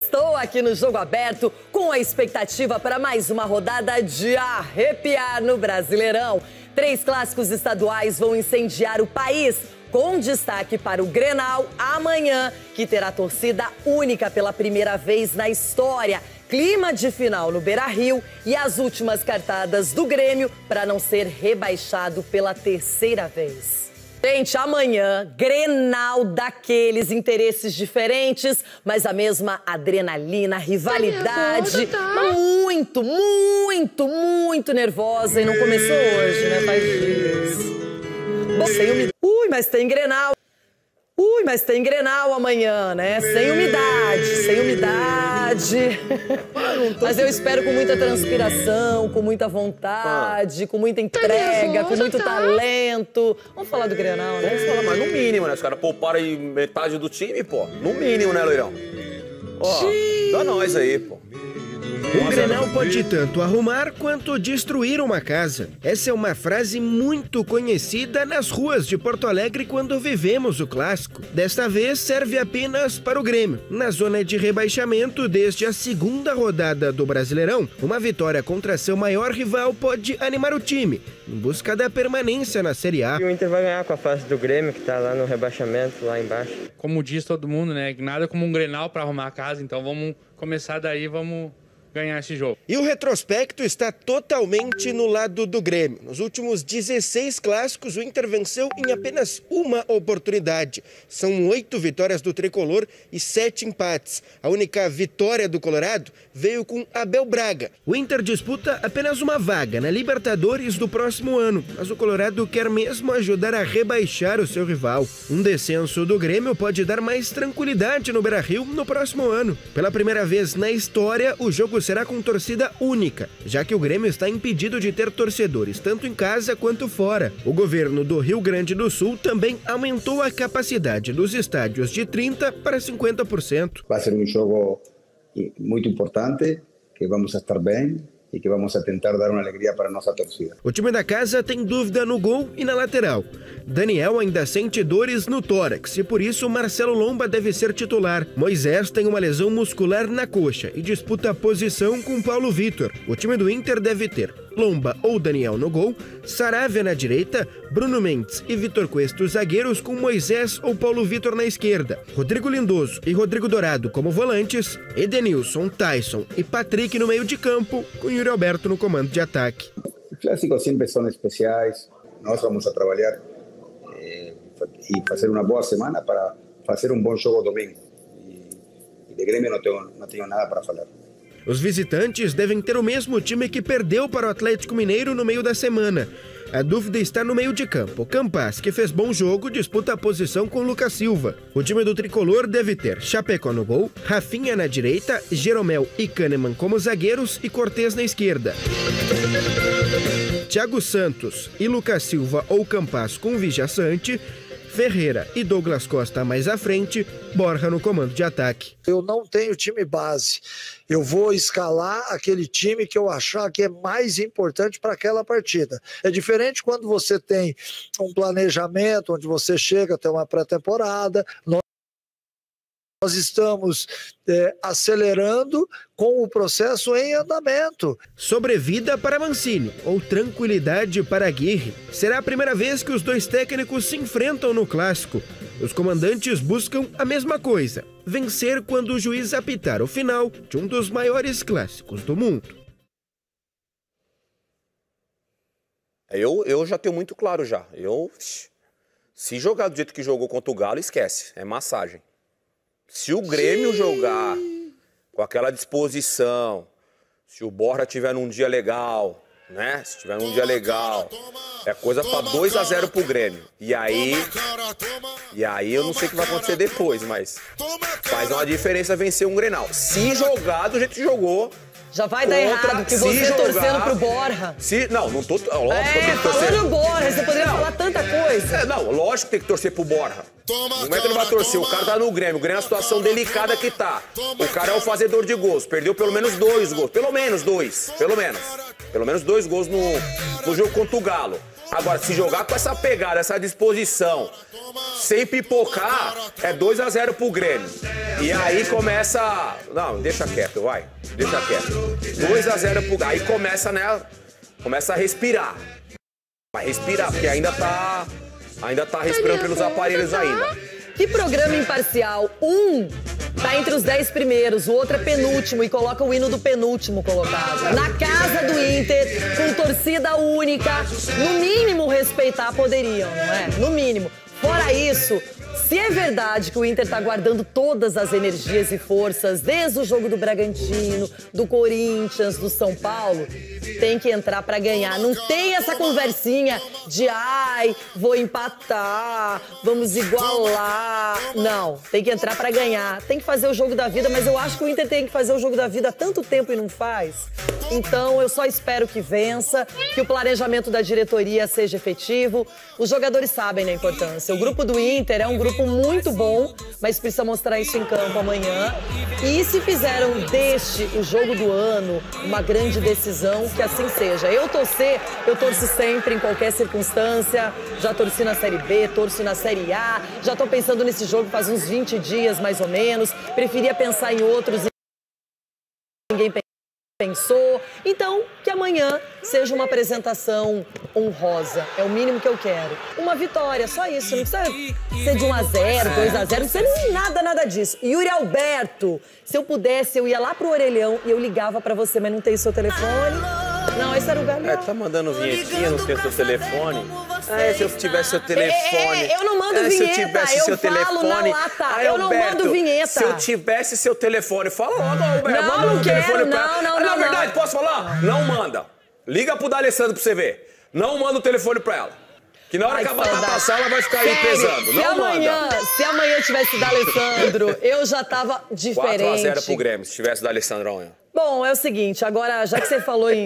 Estou aqui no Jogo Aberto com a expectativa para mais uma rodada de arrepiar no Brasileirão. 3 clássicos estaduais vão incendiar o país, com destaque para o Grenal amanhã, que terá torcida única pela primeira vez na história. Clima de final no Beira-Rio e as últimas cartadas do Grêmio para não ser rebaixado pela 3ª vez. Gente, amanhã, Grenal daqueles interesses diferentes, mas a mesma adrenalina, rivalidade. Muito nervosa e não começou hoje, né? Faz dias. Bom, sem umidade. Mas tem Grenal. Mas tem Grenal amanhã, né? Sem umidade. Mas eu espero com muita transpiração, com muita vontade, com muita entrega, com muito talento. Vamos falar do Grenal, né? Vamos falar, mas no mínimo, né? Os caras pouparam aí metade do time, pô. No mínimo, né, Loirão? Ó, dá nós aí, pô. O Grenal pode tanto arrumar quanto destruir uma casa. Essa é uma frase muito conhecida nas ruas de Porto Alegre quando vivemos o clássico. Desta vez serve apenas para o Grêmio. Na zona de rebaixamento desde a 2ª rodada do Brasileirão, uma vitória contra seu maior rival pode animar o time, em busca da permanência na Série A. O Inter vai ganhar com a face do Grêmio, que tá lá no rebaixamento, lá embaixo. Como diz todo mundo, né? Nada como um Grenal para arrumar a casa, então vamos começar daí, vamos ganhar esse jogo. E o retrospecto está totalmente no lado do Grêmio. Nos últimos 16 clássicos, o Inter venceu em apenas uma oportunidade. São 8 vitórias do tricolor e 7 empates. A única vitória do Colorado veio com Abel Braga. O Inter disputa apenas uma vaga na Libertadores do próximo ano, mas o Colorado quer mesmo ajudar a rebaixar o seu rival. Um descenso do Grêmio pode dar mais tranquilidade no Beira-Rio no próximo ano. Pela primeira vez na história, o jogo será com torcida única, já que o Grêmio está impedido de ter torcedores, tanto em casa quanto fora. O governo do Rio Grande do Sul também aumentou a capacidade dos estádios de 30% para 50%. Vai ser um jogo muito importante, que vamos estar bem e que vamos tentar dar uma alegria para a nossa torcida. O time da casa tem dúvida no gol e na lateral. Daniel ainda sente dores no tórax e por isso Marcelo Lomba deve ser titular. Moisés tem uma lesão muscular na coxa e disputa a posição com Paulo Vitor. O time do Inter deve ter Lomba ou Daniel no gol, Saravia na direita, Bruno Mendes e Vitor Cuesta zagueiros com Moisés ou Paulo Vitor na esquerda, Rodrigo Lindoso e Rodrigo Dourado como volantes, Edenilson, Tyson e Patrick no meio de campo, com Yuri Alberto no comando de ataque. Os clássicos sempre são especiais, nós vamos a trabalhar e fazer uma boa semana para fazer um bom jogo domingo. E de Grêmio não tenho nada para falar. Os visitantes devem ter o mesmo time que perdeu para o Atlético Mineiro no meio da semana. A dúvida está no meio de campo. Campas, que fez bom jogo, disputa a posição com Lucas Silva. O time do tricolor deve ter Chapecó no gol, Rafinha na direita, Jeromel e Kahneman como zagueiros e Cortez na esquerda. Thiago Santos e Lucas Silva ou Campas com Vigia Sante, Ferreira e Douglas Costa mais à frente, Borja no comando de ataque. Eu não tenho time base. Eu vou escalar aquele time que eu achar que é mais importante para aquela partida. É diferente quando você tem um planejamento, onde você chega até uma pré-temporada. Nós estamos acelerando com o processo em andamento. Sobrevida para Mancini ou tranquilidade para Aguirre. Será a primeira vez que os dois técnicos se enfrentam no clássico. Os comandantes buscam a mesma coisa: vencer quando o juiz apitar o final de um dos maiores clássicos do mundo. Eu já tenho muito claro já. Se jogar do jeito que jogou contra o Galo, esquece. É massagem. Se o Grêmio jogar com aquela disposição, se o Borja tiver num dia legal, né? Se tiver num dia legal, é coisa para 2-0 pro Grêmio. E aí eu não sei o que vai acontecer depois, mas faz uma diferença vencer um Grenal. Se jogar do jeito que jogou, já vai dar errado, porque você torcendo pro Borja. Não tô... Lógico que eu tenho que torcer. Falando Borja, você poderia falar tanta coisa. Lógico que tem que torcer pro Borja. Não é que ele vai torcer, o cara tá no Grêmio. O Grêmio é a situação delicada que tá. O cara é o fazedor de gols. Perdeu pelo menos 2 gols. Pelo menos 2. Pelo menos 2 gols no jogo contra o Galo. Agora, se jogar com essa pegada, essa disposição, sem pipocar, é 2-0 pro Grêmio. E aí começa... Não, deixa quieto, vai. Deixa quieto. 2-0 pro Grêmio. Aí começa, né? Começa a respirar. Vai respirar, porque ainda tá respirando pelos aparelhos ainda. Que programa imparcial. Um tá entre os 10 primeiros, o outro é penúltimo e coloca o hino do penúltimo colocado. Na casa do Inter, com torcida única, no mínimo respeitar poderiam, não é? No mínimo. Fora isso, se é verdade que o Inter tá guardando todas as energias e forças, desde o jogo do Bragantino, do Corinthians, do São Paulo, tem que entrar pra ganhar. Não tem essa conversinha de ai, vou empatar, vamos igualar. Não, tem que entrar pra ganhar. Tem que fazer o jogo da vida, mas eu acho que o Inter tem que fazer o jogo da vida há tanto tempo e não faz. Então eu só espero que vença, que o planejamento da diretoria seja efetivo. Os jogadores sabem da importância. O grupo do Inter é um grupo muito bom, mas precisa mostrar isso em campo amanhã. E se fizeram deste o jogo do ano uma grande decisão, que assim seja. Eu torço sempre, em qualquer circunstância. Já torci na Série B, torço na Série A. Já tô pensando nesse jogo faz uns 20 dias, mais ou menos. Preferia pensar em outros e ninguém pensou. Então, que amanhã seja uma apresentação honrosa. É o mínimo que eu quero. Uma vitória, só isso. Não precisa ser de 1-0, 2-0. Não precisa nem nada disso. Yuri Alberto, se eu pudesse, eu ia lá pro orelhão e eu ligava pra você, mas não tem seu telefone. Não, esse era o Gabriel. Tá mandando vinhetinha, não tem seu telefone. Se eu tivesse seu telefone. Eu não mando vinheta, se eu tivesse seu telefone. Na lata. Eu não mando vinheta. Se eu tivesse seu telefone, fala logo, Alberto. Não, manda não quero, telefone pra ela. não. Na verdade, posso falar? Não manda. Liga pro D'Alessandro pra você ver. Não manda o telefone pra ela. Que na hora que a batata passar, ela vai ficar aí pesando. Não manda. Se amanhã tivesse D'Alessandro, eu já tava diferente. 4-0 pro Grêmio, se tivesse D'Alessandro amanhã. Bom, é o seguinte, agora, já que você falou em...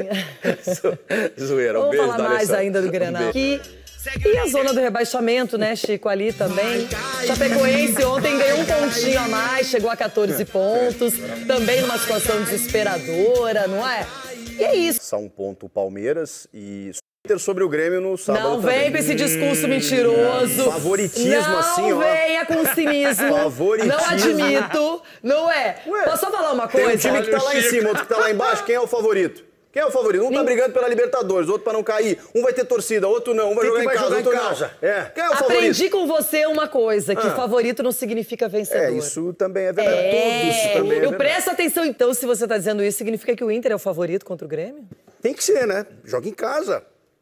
Zoeira, vamos falar mais ainda do Grenal. E a zona do rebaixamento, né, Chico, ali também. Chapecoense ontem ganhou um pontinho a mais, chegou a 14 pontos. Também numa situação desesperadora, não é? E é isso. Só um ponto o Palmeiras e... sobre o Grêmio no sábado. Não vem com esse discurso mentiroso. Favoritismo, assim, ó. Não venha com cinismo. Favoritismo. Não admito. Não é. Posso só falar uma coisa? Tem um time que tá lá em cima, outro que tá lá embaixo. Quem é o favorito? Quem é o favorito? Um tá brigando pela Libertadores, outro pra não cair. Um vai ter torcida, outro não. Um vai jogar em casa, outro não. Quem é o favorito? Aprendi com você uma coisa, que favorito não significa vencedor. Isso também é verdade. Todos também é verdade. Presta atenção, então, se você tá dizendo isso, significa que o Inter é o favorito contra o Grêmio? Tem que ser, né? Joga em casa.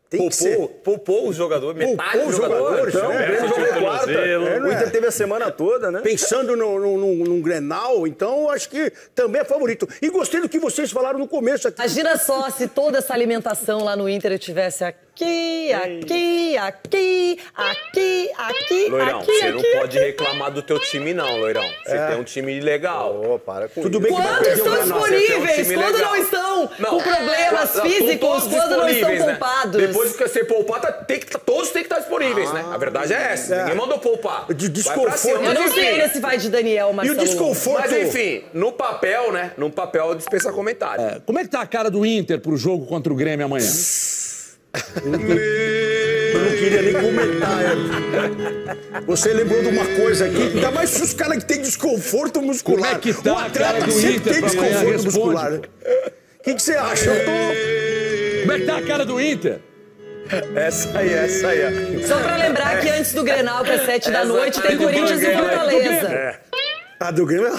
Poupou os jogadores, metade dos jogadores. Então, o Grêmio jogou quarta. O Inter teve a semana toda, né? Pensando num Grenal, então acho que também é favorito. E gostei do que vocês falaram no começo aqui. Imagina só se toda essa alimentação lá no Inter eu tivesse aqui. Loirão, você não pode reclamar do teu time não, Loirão. Você tem um time legal. Para com Tudo bem que quando estão disponíveis, quando não estão com problemas físicos, quando não estão poupados. Depois que você poupar, todos têm que estar disponíveis, né? A verdade é essa. Ninguém mandou poupar. De desconforto. Eu não sei ainda se vai de Daniel, Marcelo. E o desconforto. Mas enfim, no papel, né? No papel dispensa comentário. Como é que tá a cara do Inter pro jogo contra o Grêmio amanhã? Eu não queria nem comentar. Você lembrou de uma coisa aqui, ainda mais se os caras que têm desconforto muscular. Como é que tá o atleta sempre tem desconforto muscular. O que você acha? Como é que tá a cara do Inter? Essa aí. Só pra lembrar que antes do Grenal, que é 7 da noite, tem Corinthians e Fortaleza. A do Grêmio...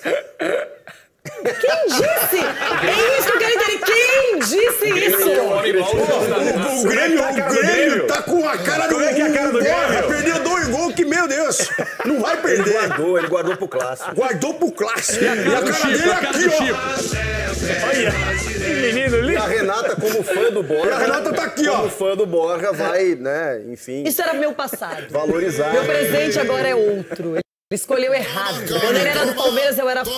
Quem disse? É isso que eu quero entender. Quem disse isso? O Grêmio tá com a cara do... Como é que é a cara do Grêmio? Perdeu 2 gols que, meu Deus, não vai perder. Ele guardou pro clássico. Guardou pro clássico. E a cara do Chico, a cara do Chico. Olha, que menino ali. E a Renata, como fã do Borja... E a Renata tá aqui, ó. Como fã do Borja, vai, né, enfim... Isso era meu passado. Valorizar. Meu presente agora é outro. Ele escolheu errado. Quando ele era do Palmeiras, eu era fã.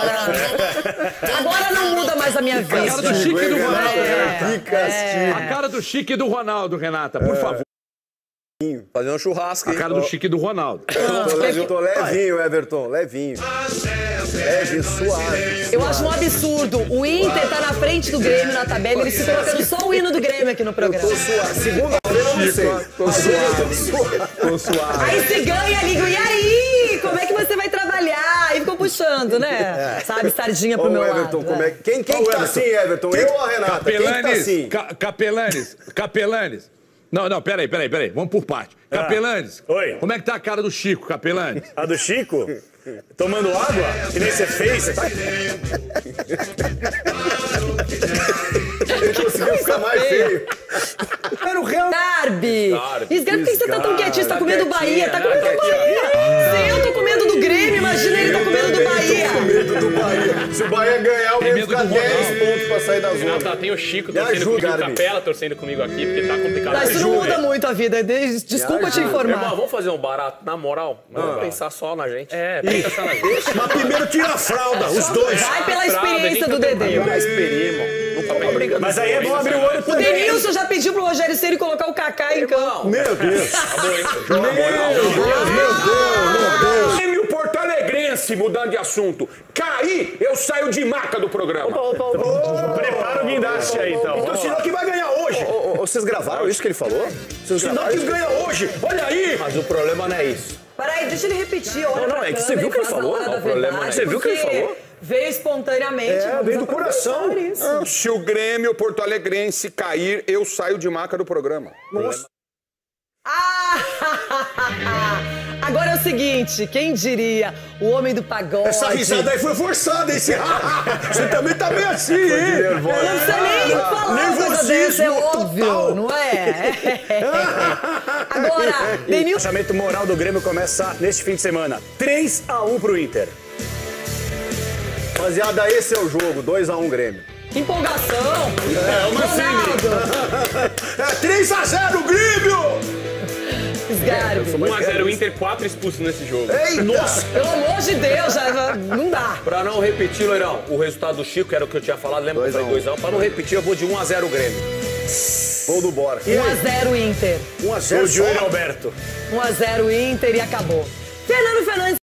Agora não muda mais a minha vida. A cara do Chico e do Ronaldo. Que castigo. A cara do Chico e do Ronaldo, Renata, por favor. Fazendo um churrasco. A cara do Chico e do Ronaldo. Tô levinho, Everton, levinho. Leve, suave. Eu acho um absurdo. O Inter tá na frente do Grêmio na tabela e eles ficam colocando só o hino do Grêmio aqui no programa. Tô suave. Segunda-feira eu não sei. Tô suave. Aí se ganha, liga, e aí? Como é que você vai trabalhar? Aí ficam puxando, né? Sabe, sardinha pro Ô, meu Everton, lado. como é... Quem que tá assim, Everton? Eu ou a Renata? Quem que tá assim? Capelanes. Não, peraí. Vamos por parte. Capelanes. Oi. Como é que tá a cara do Chico, Capelanes? A do Chico? Tomando água? Que nem você fez? Você tá... Ele conseguiu ficar mais feio. Era o Real... Darby! Esgarbi, por que você tá tão quietinho? Você tá com medo do Bahia? Tá com medo do Bahia! Se eu tô com medo do Grêmio, imagina ele tá com medo do Bahia! Com medo do Bahia. Se o Bahia ganhar, o Grêmio fica 10 pontos pra sair da zona. Tá, tem o Chico torcendo comigo, o Capela torcendo comigo aqui, porque tá complicado. Mas isso não muda muito a vida. Desculpa te informar. Irmão, vamos fazer um barato, na moral? Vamos pensar só na gente. Pensa só na gente. Mas primeiro tira a fralda, os dois. Vai pela experiência do Dedê. Eu já esperei, irmão. Não tá brincando. Mas aí é bom abrir o olho O também. Denilson já pediu pro Rogério Ceni colocar o Kaká em campo. Meu Deus. Grêmio Porto Alegrense, mudando de assunto. Cair, eu saio de maca do programa. Prepara o guindaste aí, então. Então, sinal que vai ganhar hoje. Vocês gravaram isso que ele falou? Sinal que ganha hoje. Olha aí. Mas o problema não é isso. Peraí, deixa ele repetir. Olha Não, pra é que você câmera viu e o que ele faz a falou? hora da O problema verdade, é- você viu o que ele porque falou? Veio espontaneamente. Veio do coração. Isso. Se o Grêmio Porto Alegrense cair, eu saio de maca do programa. Ah! Agora é o seguinte, quem diria? O homem do pagode. Essa risada aí foi forçada, esse. Você também tá meio assim, hein? Não precisa nem falar uma coisa dessa, é óbvio, total. não é? Agora, O Denilson... lançamento moral do Grêmio começa neste fim de semana. 3-1 pro Inter. Rapaziada, esse é o jogo. 2-1 Grêmio. Que empolgação! É 3-0 Grêmio! Sgarbi. 1x0 Inter, 4 expulsos nesse jogo. Nossa! Pelo amor de Deus, já não dá. Pra não repetir, Loirão, o resultado do Chico, era o que eu tinha falado, lembra que eu falei 2-1? Pra não repetir, eu vou de 1-0 Grêmio. Gol do Bora. 1x0 Inter. 1-0 O Júlio só. Alberto. 1x0 Inter e acabou. Fernando Fernandes.